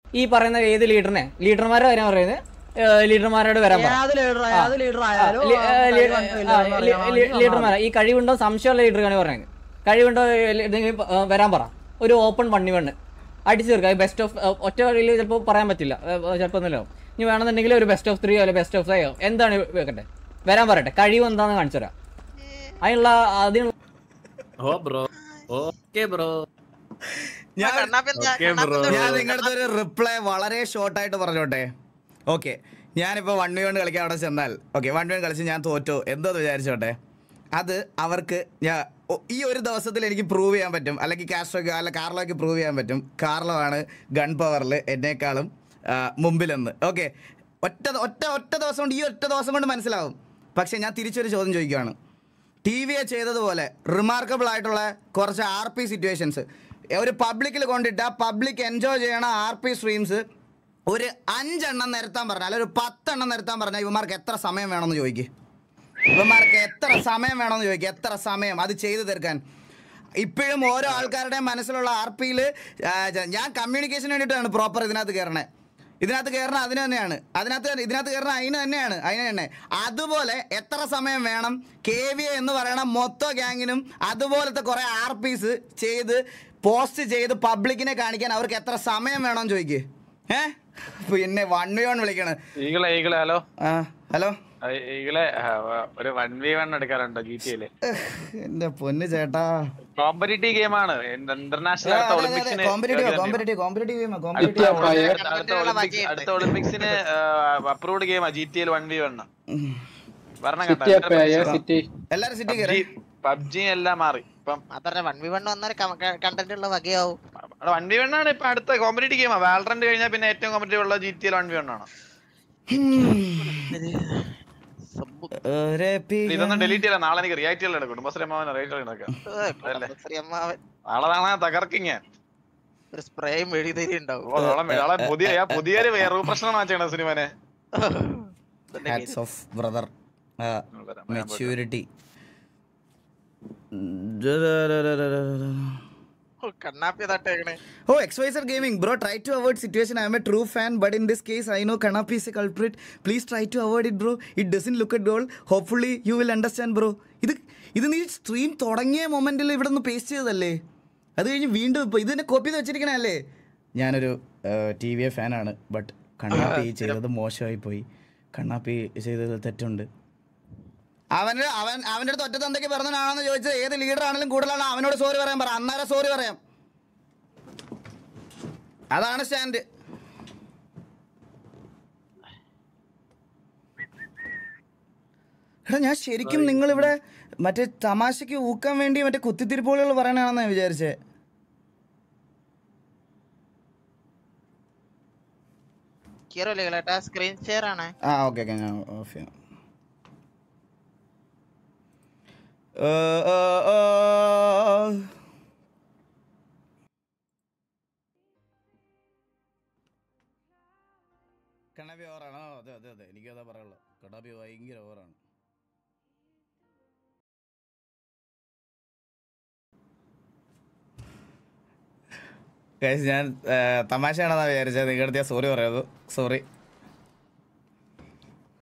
ഈ പറയുന്ന ഏത് ലീഡർമാരുടെ കാര്യം പറയുന്നത് ലീഡർമാരോട് വരാൻ ലീഡർമാരാ ഈ കഴിവുണ്ടോ സംശയമുള്ള ലീഡറാണ് പറയുന്നത്. കഴിവുണ്ടോ വരാൻ പറ. ഒരു ഓപ്പൺ 1v1 അടിച്ചു തീർക്കാം. ബെസ്റ്റ് ഓഫ് ഒറ്റ കളിയിൽ ചിലപ്പോൾ പറയാൻ പറ്റില്ല, ചിലപ്പോൾ ഒന്നുമില്ലോ. ഇനി വേണമെന്നുണ്ടെങ്കിൽ ഒരു ബെസ്റ്റ് ഓഫ് 3 അല്ലെ ബെസ്റ്റ് ഓഫ് 5 എന്താണ് വെക്കട്ടെ, വരാൻ പറയട്ടെ. കഴിവ് എന്താണെന്ന് കാണിച്ചു തരാം. അതിനുള്ള ഞാൻ നിങ്ങളുടെ ഒരു റിപ്ലൈ വളരെ ഷോർട്ടായിട്ട് പറഞ്ഞോട്ടെ. ഓക്കെ, ഞാനിപ്പോൾ 1v1 കളിക്കാൻ അവിടെ ചെന്നാൽ ഓക്കെ 1v1 കളിച്ച് ഞാൻ തോറ്റു എന്തോന്ന് വിചാരിച്ചോട്ടെ. അത് അവർക്ക് ഈ ഒരു ദിവസത്തിൽ എനിക്ക് പ്രൂവ് ചെയ്യാൻ പറ്റും, അല്ലെങ്കിൽ കാസ്ട്രോയ്ക്ക് അല്ല കാർലോയ്ക്ക് പ്രൂവ് ചെയ്യാൻ പറ്റും കാർലോ ആണ് ഗൺ പവറിൽ എന്നേക്കാളും മുമ്പിലെന്ന്. ഓക്കെ, ഒറ്റ ദിവസം കൊണ്ട് ഈ ഒറ്റ ദിവസം കൊണ്ട് മനസ്സിലാവും. പക്ഷേ ഞാൻ തിരിച്ചൊരു ചോദ്യം ചോദിക്കുകയാണ്. TV ചെയ്തതുപോലെ റിമാർക്കബിൾ ആയിട്ടുള്ള കുറച്ച് RP സിറ്റുവേഷൻസ് ഒരു പബ്ലിക്കിൽ കൊണ്ടിട്ട് ആ പബ്ലിക് എൻജോയ് ചെയ്യണ RP സ്ട്രീംസ് ഒരു 5 എണ്ണം നിരത്താൻ പറഞ്ഞാൽ അല്ലെങ്കിൽ ഒരു 10 എണ്ണം നിരത്താൻ പറഞ്ഞാൽ ഇവന്മാർക്ക് എത്ര സമയം വേണമെന്ന് ചോദിക്കും. എത്ര സമയം അത് ചെയ്തു തീർക്കാൻ. ഇപ്പോഴും ഓരോ ആൾക്കാരുടെയും മനസ്സിലുള്ള RPയിൽ ഞാൻ കമ്മ്യൂണിക്കേഷന് വേണ്ടിയിട്ടാണ് പ്രോപ്പർ ഇതിനകത്ത് കയറണേ. ഇതിനകത്ത് കയറണം അതിന് തന്നെയാണ്, ഇതിനകത്ത് കയറണം അതിന് തന്നെ. അതുപോലെ എത്ര സമയം വേണം KVA എന്ന് പറയണ മൊത്തം ഗ്യാങ്ങിനും അതുപോലത്തെ കുറേ RPs ചെയ്ത് പോസ്റ്റ് ചെയ്ത് പബ്ലിക്കിനെ കാണിക്കാൻ അവർക്ക് എത്ര സമയം വേണമെന്ന് ചോദിക്കുക. പിന്നെ 1v1 വിളിക്കണേ. ഹലോ ഒരു 1v1 എടുക്കാറുണ്ടോ GTA? എന്റെ പൊന്ന് ചേട്ടാ, കോമ്പറ്റീറ്റീവ് ഗെയിമാണ്. ഇന്റർനാഷണൽ അടുത്ത ഒളിമ്പിക്സിന് അപ്രൂവ്ഡ് ഗെയിമാ GTA 1v1. പബ്ജി എല്ലാം മാറി. ഇപ്പം 1v1 വന്നാൽ കണ്ടന്റ് ഉള്ള വകയാവും. 1v1 ആണ് ഇപ്പൊ അടുത്ത കോമ്പറ്റീറ്റീവ് ഗെയിമാ. വാലറന്റ് കഴിഞ്ഞാൽ പിന്നെ ഏറ്റവും കോമ്പറ്റീറ്റീവ് ഉള്ള GTA 1v1 ആണ്. ഇതൊന്നും ഡിലീറ്റ് ചെയ്യില്ല. നാളെ എനിക്ക് റിയാക്ട് ചെയ്യലാണ്. കുടുംബശ്രീ അമ്മാവനെ റിയാക്ട് നാളെ തകർക്കും ഞാൻ. ഒരു സ്പ്രേയും വെടിതരിണ്ടാവും. പുതിയൊരു പ്രശ്നം മാറ്റണം സിനിമനെ. Maturity. Oh, XYZ Gaming, bro, try to avoid situation. I am a true fan, but in this case, I know Kanapi is a culprit. Please try to avoid it, bro. It doesn't look at all. Hopefully, you will understand, bro. ഇത് നീ stream തുടങ്ങിയ മൊമെന്റിൽ ഇവിടെ നിന്ന് paste ചെയ്തതല്ലേ? അത് കഴിഞ്ഞ് വീണ്ടും ഇപ്പോൾ ഇതിനെ കോപ്പി ചെയ്ത് വെച്ചിരിക്കണല്ലേ? ഞാനൊരു TVA ഫാനാണ്, ബട്ട് കണ്ണാപ്പി ചെയ്തത് മോശമായി പോയി. കണ്ണാപ്പി ചെയ്തത് തെറ്റുണ്ട്. അവൻ്റെ അടുത്ത് ഒറ്റ തന്തയ്ക്ക് പറഞ്ഞാണെന്ന് ചോദിച്ചത് ഏത് ലീഡർ ആണെങ്കിലും കൂടുതലാണ് അവനോട് സോറി പറയാൻ പറ. അന്നേരം സോറി പറയാം. അതാണ് സ്റ്റാൻഡ്. എടാ ഞാൻ ശരിക്കും നിങ്ങളിവിടെ മറ്റേ തമാശയ്ക്ക് ഊക്കാൻ വേണ്ടി മറ്റേ കുത്തിത്തിരിപ്പുകൾ പറയണാണെന്ന് ഞാൻ വിചാരിച്ചേ. സ്ക്രീൻ ഷെയർ ആണ്. ഓക്കെ ഞാൻ ഓഫ് ചെയ്യാം. കണ്ണാപ്പി ഓവറാണോ? അതെ എനിക്കതാ പറയുള്ളൂ. കണ്ണാപ്പി ഭയങ്കര ഓവറാണ്. ഞാൻ തമാശയാണെന്നാണ് വിചാരിച്ചത്. നിങ്ങളുടെ അടുത്ത് സോറി പറയാമോ? സോറി.